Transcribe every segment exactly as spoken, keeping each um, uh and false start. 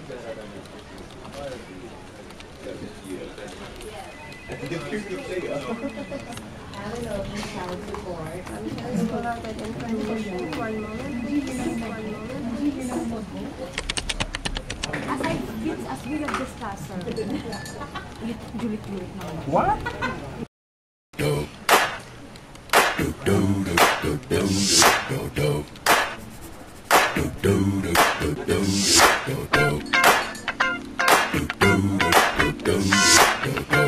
Have an open child report. I'm trying to pull out that information. One moment, please. One moment, please. As I, it's as we have discussed, sir. Julit-julit naman. What? Do do do do do do do do do do do do do do do do do.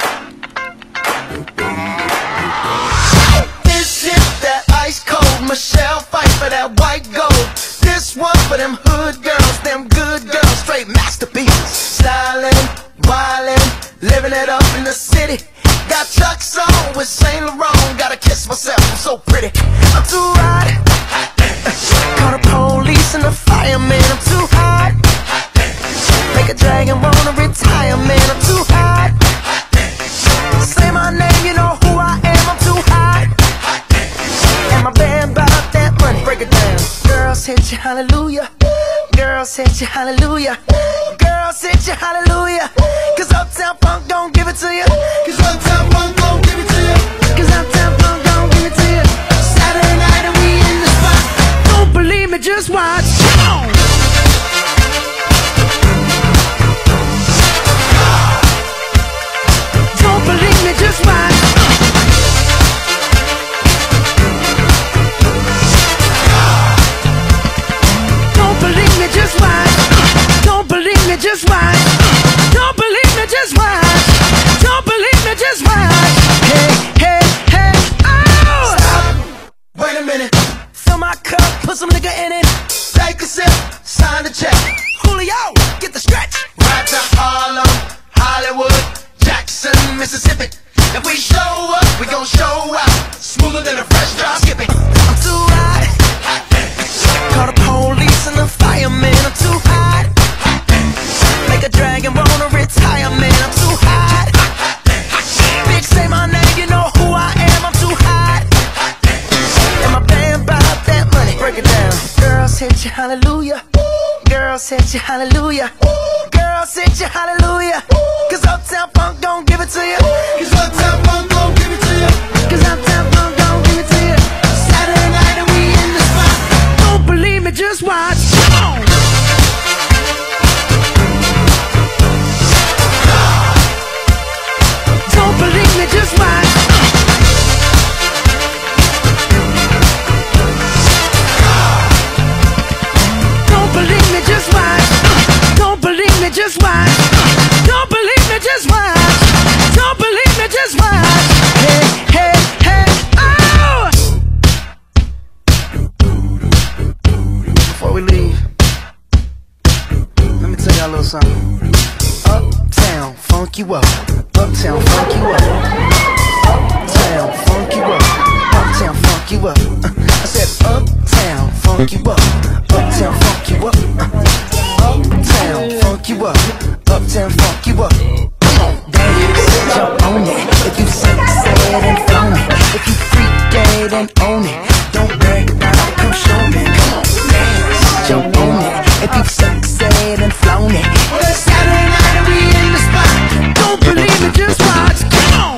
This is that ice cold Michelle fight for that white gold. This one for them hood girls, them good girls, straight masterpieces. Styling, wildin', living it up in the city. Got Chuck's on with Saint Laurent. Gotta kiss myself, I'm so pretty. I'm too hot. Call the police and the fireman. I'm too hot. Make a dragon wanna retire, man. I'm too hot. Say my name, you know who I am. I'm too hot. And my band bought that money. Break it down. Girls hit you, hallelujah. Girls hit you, hallelujah. Girls hit you, hallelujah. Cause Uptown Funk don't give it to you. Cause Uptown Funk don't give it to you. Cause Uptown Funk don't give it to you. Saturday night and we in the spot. Don't believe me, just watch. Come on. Don't believe me, just watch. Don't believe me, just watch. Don't believe me, just watch. Don't believe me, just watch. Don't believe me, just watch. Hey, hey, hey, oh! Stop. Wait a minute. Fill my cup, put some nigga in it. Take a sip, sign the check. Julio, get the stretch. Right to Harlem, Hollywood, Jackson, Mississippi. If we show up, we gon' show out. Smoother than a fresh drop skipping. I'm too hot. Call the police and the fireman. I'm too hot. Make a dragon wanna retire, man. I'm too hot. Bitch, say my name, you know who I am. I'm too hot. And my band bought that money. Break it down. Girls hit you, hallelujah. Girls hit you, hallelujah. Girls hit you, hallelujah. Cause Uptown Funk don't give it to you. Cause Uptown Funk don't give it to you. Cause Uptown Funk don't give it to you. Saturday night and we in the spot. Don't believe me, just watch. Come on. Don't believe me, just watch. Don't believe me, just watch. Don't believe me, just watch. Don't believe me, just watch. Don't believe me, just watch. Hey, hey, hey, oh! Before we leave, let me tell y'all a little something. Uptown, funk you up. Uptown, funk you up. Uptown, funk you up. Uptown, funk you up. I said uptown, funk you up. Uptown, funk you up. Uptown, funk you up. Uptown, funk you up. Come on, dance, jump on it. If you sexed and flown it, if you freak dead and own it, don't brag about it, come show me. Come on, dance, jump on it. If you sexed and flown it, Saturday night and we in the spot. Don't believe me, just watch. Come on.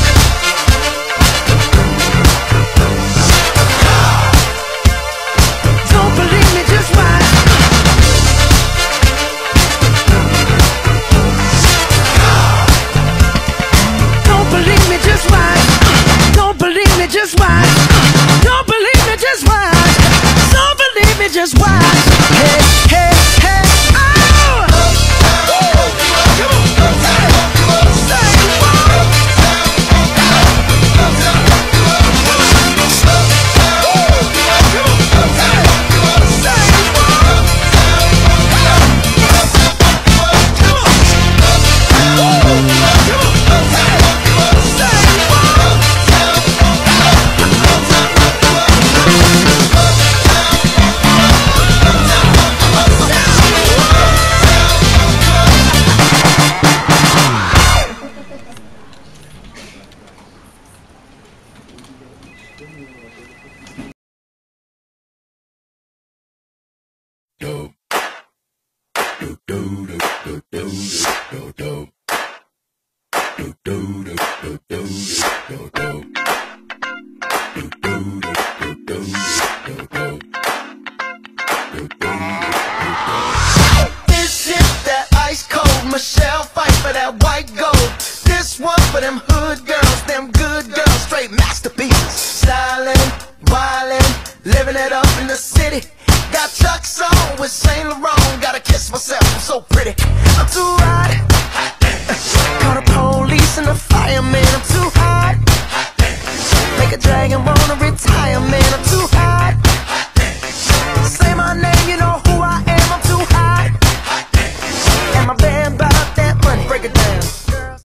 Don't believe me, just watch. Don't believe me, just watch. Don't believe me, just watch. Don't believe me, just watch. Don't believe me, just watch. Hey, hey, hey. This is that ice cold Michelle fight for that white gold. This one for them hood girls, them good girls, straight masterpieces. Stylin', wildin', living it up in the city. Got Chuck's on with Saint Laurent. Gotta kiss myself, I'm so pretty. I'm too hot. Call the police and the fireman. I'm too hot. Make a dragon wanna retire, man. I'm too hot.